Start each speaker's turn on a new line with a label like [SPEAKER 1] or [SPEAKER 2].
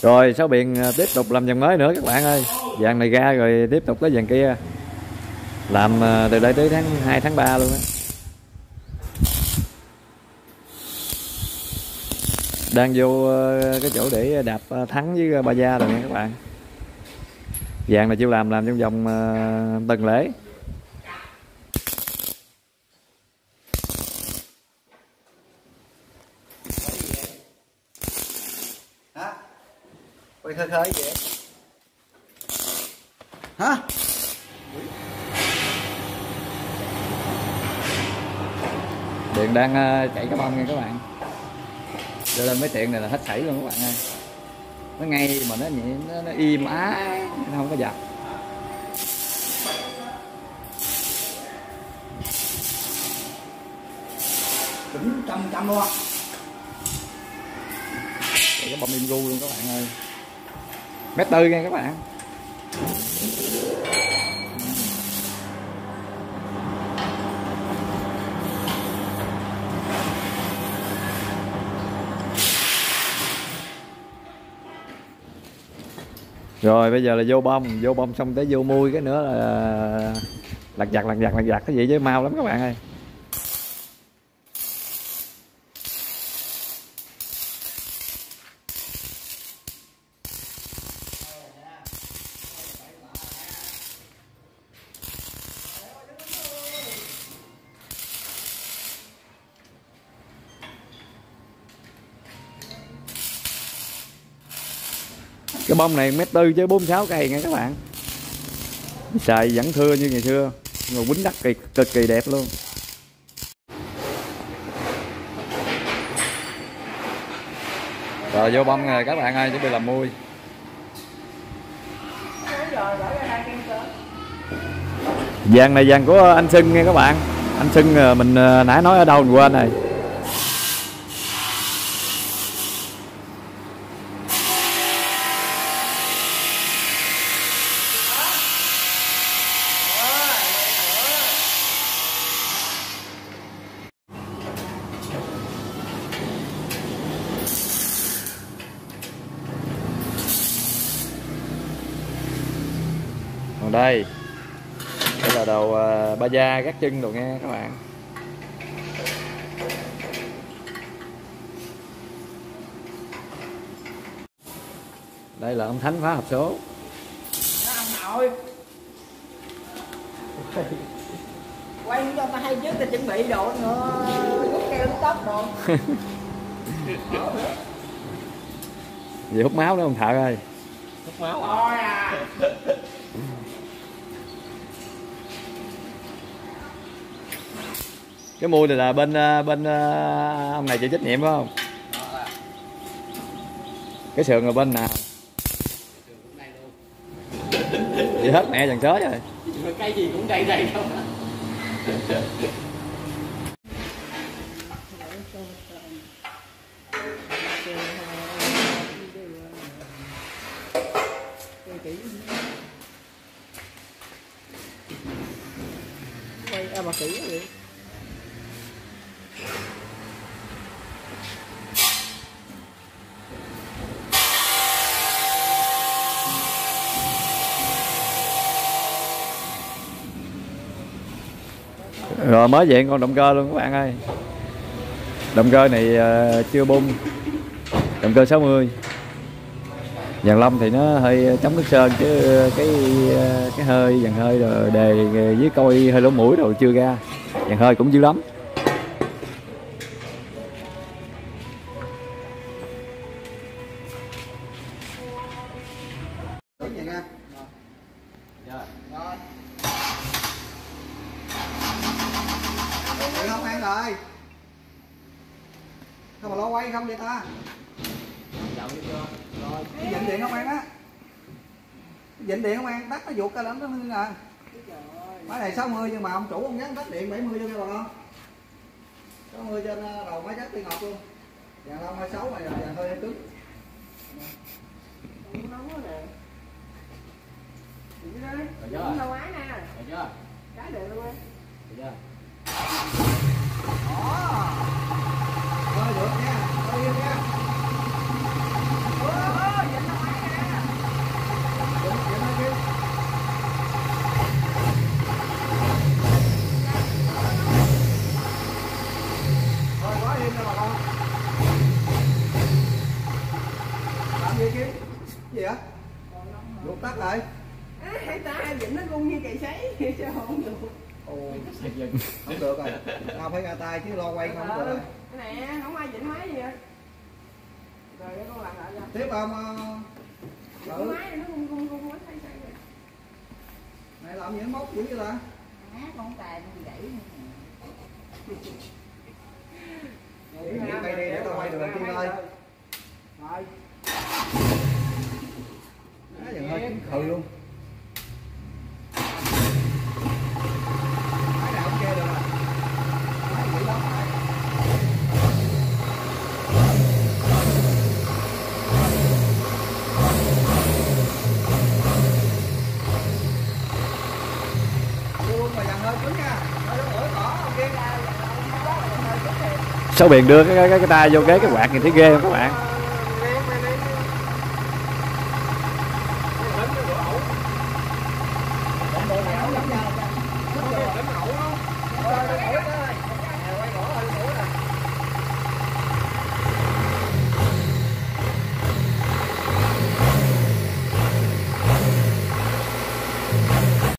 [SPEAKER 1] Rồi Sáu Biền tiếp tục làm dàn mới nữa các bạn ơi. Dàn này ra rồi tiếp tục cái dàn kia. Làm từ đây tới tháng 2 tháng 3 luôn á. Đang vô cái chỗ để đạp thắng với ba gia rồi nha các bạn. Dàn này chưa làm trong vòng tuần lễ.
[SPEAKER 2] Hả? Quay khơi khơi vậy? Hả?
[SPEAKER 1] Điện đang chạy cái bông nha các bạn. Đưa lên mấy tiện này là hết sảy luôn các bạn ơi. Nó ngay mà nó nhẹ, nó im á, nó không có dập.
[SPEAKER 2] Cũng trăm luôn.
[SPEAKER 1] Cái bông im gu luôn các bạn ơi. 1m4 nha các bạn. Rồi bây giờ là vô bông xong tới vô mui cái nữa là lặt vặt cái gì chứ mau lắm các bạn ơi. Cái bông này 1m4 chứ 46 cây nha các bạn. Xài vẫn thưa như ngày xưa, nhưng mà quýnh đất cực kỳ đẹp luôn. Rồi vô bông rồi các bạn ơi, chuẩn bị làm mui. Vàng này vàng của anh Sưng nha các bạn. Anh Sưng mình nãy nói ở đâu mình quên rồi. Còn đây là đầu ba da gác chân đồ nghe các bạn. Đây là ông Thánh phá hộp số.
[SPEAKER 2] Ông nội. Quay cho ta hay trước ta chuẩn bị đồ nữa, rút keo tóc đồ.
[SPEAKER 1] Gì hút máu đó ông thợ ơi.
[SPEAKER 2] Hút máu thôi à.
[SPEAKER 1] Cái mui này là bên ông này chịu trách nhiệm phải không? Cái sườn là bên nào? Vậy hết mẹ dần sớ rồi.
[SPEAKER 2] Cây gì cũng đầy đầy không. Quay bà kỹ vậy.
[SPEAKER 1] Rồi mới vậy con động cơ luôn các bạn ơi. Động cơ này chưa bung. Động cơ 60. Dàn lông thì nó hơi chống nước sơn chứ cái hơi dàn hơi rồi đề với coi hơi lỗ mũi rồi chưa ra. Dàn hơi cũng dữ lắm.
[SPEAKER 2] Không ăn rồi. Sao mà lo quay không vậy ta? Rồi, cái vịnh điện không ăn á. Cái vịnh điện không ăn, tắt nó vuột ra lắm nó hư à. Máy này 60 nhưng mà ông chủ ông nhắn tắt điện 70 cho nghe bà con. 60 trên đầu máy chắc tiên ngọc luôn. Dàn lông 26 này là dàn hơi cứng. Nóng quá nè. Rồi chưa? Lâu quá nè. Rồi chưa? Cái được luôn em. Được chưa? Thôi được nha. Thôi yên nha. Ôi, vịnh đâu kiếm gì vậy? Luộc tắt lại.
[SPEAKER 3] Hai ta vịnh nó gung như cày sấy chứ không được.
[SPEAKER 2] Ồ, không được rồi. Tao phải ra tay chứ lo quay không được rồi.
[SPEAKER 3] Nè, không ai vịnh máy gì vậy? Rồi để con làm lại cho.
[SPEAKER 2] Tiếp không?
[SPEAKER 3] Cái máy này nó gung nó say rồi.
[SPEAKER 2] Này làm gì nó móc dữ vậy ta?
[SPEAKER 4] Con tài con gãy.
[SPEAKER 2] Đây đi để tao quay được Kim ơi.
[SPEAKER 3] Rồi.
[SPEAKER 2] Á, dần hơi chín khừ luôn. Cái nào không kê được à? Cái gì đó phải. Luôn mà dần hơi cứng nha. Hơi nó ổi cỏ ok.
[SPEAKER 1] Sáu Biền đưa cái tay vô cái quạt nhìn thấy ghê không các bạn?